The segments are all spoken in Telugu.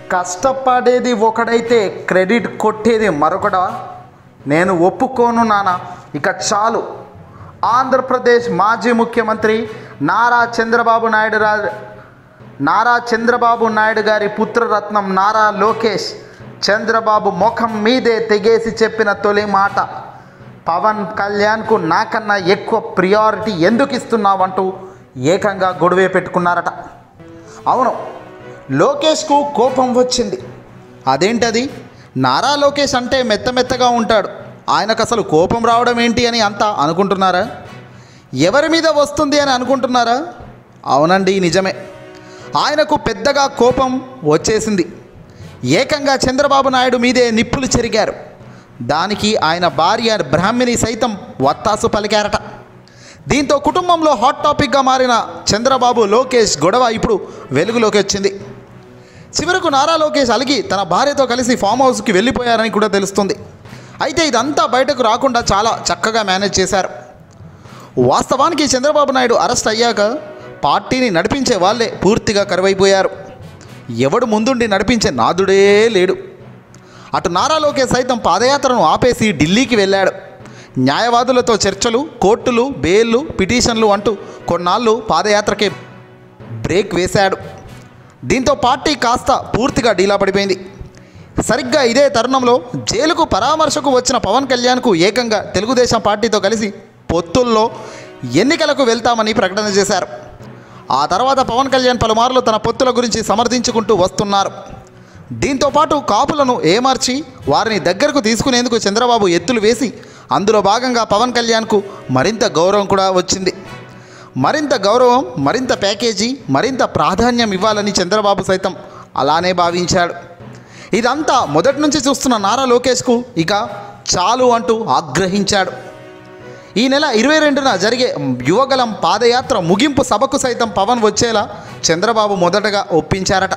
కష్టపడేది ఒకడైతే క్రెడిట్ కొట్టేది మరొకడా? నేను ఒప్పుకోను నాన్న, ఇక చాలు. ఆంధ్రప్రదేశ్ మాజీ ముఖ్యమంత్రి నారా చంద్రబాబు నాయుడు గారి పుత్రరత్నం నారా లోకేష్ చంద్రబాబు ముఖం మీదే తెగేసి చెప్పిన తొలి మాట, పవన్ కళ్యాణ్కు నాకన్నా ఎక్కువ ప్రియారిటీ ఎందుకు ఇస్తున్నావంటూ ఏకంగా గొడవే పెట్టుకున్నారట. అవును, లోకేష్కు కోపం వచ్చింది. అదేంటది? నారా లోకేష్ అంటే మెత్తగా ఉంటాడు, ఆయనకు అసలు కోపం రావడం ఏంటి అని అంతా అనుకుంటున్నారా? ఎవరి మీద వస్తుంది అని అనుకుంటున్నారా? అవునండి, నిజమే. ఆయనకు పెద్దగా కోపం వచ్చేసింది. ఏకంగా చంద్రబాబు నాయుడు మీదే నిప్పులు చెరిగారు. దానికి ఆయన భార్య బ్రాహ్మిణి సైతం వత్తాసు పలికారట. దీంతో కుటుంబంలో హాట్ టాపిక్గా మారిన చంద్రబాబు లోకేష్ గొడవ ఇప్పుడు వెలుగులోకి వచ్చింది. చివరకు నారా లోకేష్ అలిగి తన భార్యతో కలిసి ఫామ్ హౌస్కి వెళ్ళిపోయారని కూడా తెలుస్తుంది. అయితే ఇదంతా బయటకు రాకుండా చాలా చక్కగా మేనేజ్ చేశారు. వాస్తవానికి చంద్రబాబు నాయుడు అరెస్ట్ అయ్యాక పార్టీని నడిపించే వాళ్ళే పూర్తిగా కరువైపోయారు. ఎవడు ముందుండి నడిపించే నాదుడే లేడు. అటు నారా లోకేష్ సైతం పాదయాత్రను ఆపేసి ఢిల్లీకి వెళ్ళాడు. న్యాయవాదులతో చర్చలు, కోర్టులు, బెయిల్లు, పిటిషన్లు అంటూ కొన్నాళ్ళు పాదయాత్రకే బ్రేక్ వేశాడు. దీంతో పార్టీ కాస్త పూర్తిగా డీలా పడిపోయింది. సరిగ్గా ఇదే తరుణంలో జైలుకు పరామర్శకు వచ్చిన పవన్ కళ్యాణ్కు ఏకంగా తెలుగుదేశం పార్టీతో కలిసి పొత్తుల్లో ఎన్నికలకు వెళ్తామని ప్రకటన చేశారు. ఆ తర్వాత పవన్ కళ్యాణ్ పలుమార్లు తన పొత్తుల గురించి సమర్థించుకుంటూ వస్తున్నారు. దీంతోపాటు కాపులను ఏమార్చి వారిని దగ్గరకు తీసుకునేందుకు చంద్రబాబు ఎత్తులు వేసి అందులో భాగంగా పవన్ కళ్యాణ్కు మరింత గౌరవం కూడా వచ్చింది. మరింత గౌరవం, మరింత ప్యాకేజీ, మరింత ప్రాధాన్యం ఇవ్వాలని చంద్రబాబు సైతం అలానే భావించాడు. ఇదంతా మొదటి నుంచి చూస్తున్న నారా లోకేష్కు ఇక చాలు అంటూ ఆగ్రహించాడు. ఈ నెల 22న జరిగే యువగలం పాదయాత్ర ముగింపు సభకు సైతం పవన్ వచ్చేలా చంద్రబాబు మొదటగా ఒప్పించారట.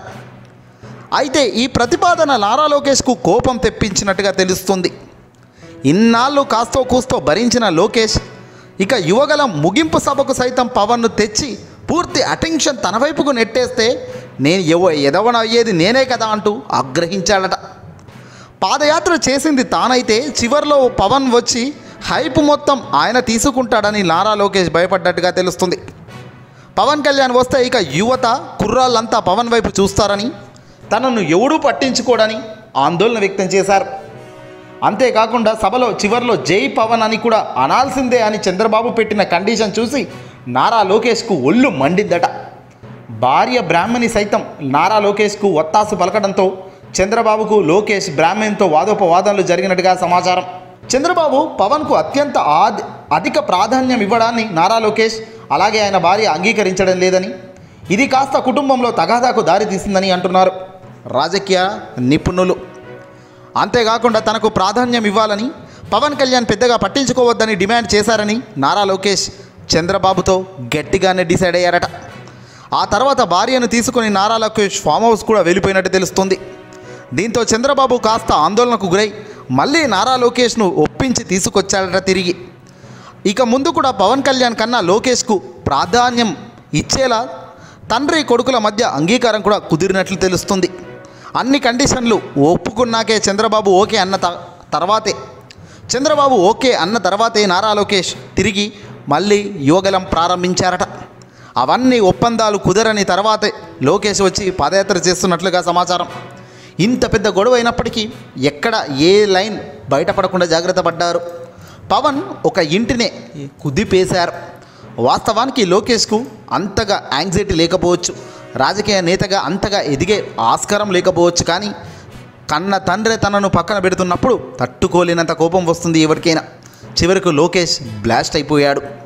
అయితే ఈ ప్రతిపాదన నారా లోకేష్కు కోపం తెప్పించినట్టుగా తెలుస్తుంది. ఇన్నాళ్ళు కాస్తో కూస్తో భరించిన లోకేష్ ఇక యువగలం ముగింపు సభకు సైతం పవన్ను తెచ్చి పూర్తి అటెన్షన్ తన వైపుకు నెట్టేస్తే నేను ఎదవనయ్యేది నేనే కదా అంటూ ఆగ్రహించాడట. పాదయాత్ర చేసింది తానైతే చివర్లో పవన్ వచ్చి హైప్ మొత్తం ఆయన తీసుకుంటాడని నారా లోకేష్ భయపడ్డట్టుగా తెలుస్తుంది. పవన్ కళ్యాణ్ వస్తే ఇక యువత కుర్రాళ్ళంతా పవన్ వైపు చూస్తారని, తనను ఎవడూ పట్టించుకోడని ఆందోళన వ్యక్తం చేశారు. అంతేకాకుండా సభలో చివర్లో జై పవన్ అని కూడా అనాల్సిందే అని చంద్రబాబు పెట్టిన కండిషన్ చూసి నారా లోకేష్కు ఒళ్ళు మండిందట. భార్య బ్రాహ్మణి సైతం నారా లోకేష్కు ఒత్తాసు పలకడంతో చంద్రబాబుకు లోకేష్ బ్రాహ్మణితో వాదోపవాదనలు జరిగినట్టుగా సమాచారం. చంద్రబాబు పవన్కు అత్యంత అధిక ప్రాధాన్యం ఇవ్వడాన్ని నారా లోకేష్ అలాగే ఆయన భార్య అంగీకరించడం లేదని, ఇది కాస్త కుటుంబంలో తగాదాకు దారితీసిందని అంటున్నారు రాజకీయ నిపుణులు. అంతేకాకుండా తనకు ప్రాధాన్యం ఇవ్వాలని పవన్ కళ్యాణ్ పెద్దగా పట్టించుకోవద్దని డిమాండ్ చేశారని నారా లోకేష్ చంద్రబాబుతో గట్టిగానే డిసైడ్ అయ్యారట. ఆ తర్వాత భార్యను తీసుకుని నారా లోకేష్ ఫామ్ హౌస్ కూడా వెళ్ళిపోయినట్టు తెలుస్తుంది. దీంతో చంద్రబాబు కాస్త ఆందోళనకు గురై మళ్ళీ నారా లోకేష్ను ఒప్పించి తీసుకొచ్చాడట తిరిగి. ఇక ముందు కూడా పవన్ కళ్యాణ్ కన్నా లోకేష్కు ప్రాధాన్యం ఇచ్చేలా తండ్రి కొడుకుల మధ్య అంగీకారం కూడా కుదిరినట్లు తెలుస్తుంది. అన్ని కండిషన్లు ఒప్పుకున్నాకే చంద్రబాబు ఓకే అన్న తర్వాతే నారా లోకేష్ తిరిగి మళ్ళీ యువగలం ప్రారంభించారట. అవన్నీ ఒప్పందాలు కుదరని తర్వాతే లోకేష్ వచ్చి పాదయాత్ర చేస్తున్నట్లుగా సమాచారం. ఇంత పెద్ద గొడవ అయినప్పటికీ ఎక్కడ ఏ లైన్ బయటపడకుండా జాగ్రత్త పడ్డారు. పవన్ ఒక ఇంటినే కుదిపేశారు. వాస్తవానికి లోకేష్కు అంతగా యాంగ్జైటీ లేకపోవచ్చు, రాజకీయ నేతగా అంతగా ఎదిగే ఆస్కారం లేకపోవచ్చు, కానీ కన్న తండ్రి తనను పక్కన పెడుతున్నప్పుడు తట్టుకోలేనంత కోపం వస్తుంది ఎవరికైనా. చివరకు లోకేష్ బ్లాస్ట్ అయిపోయాడు.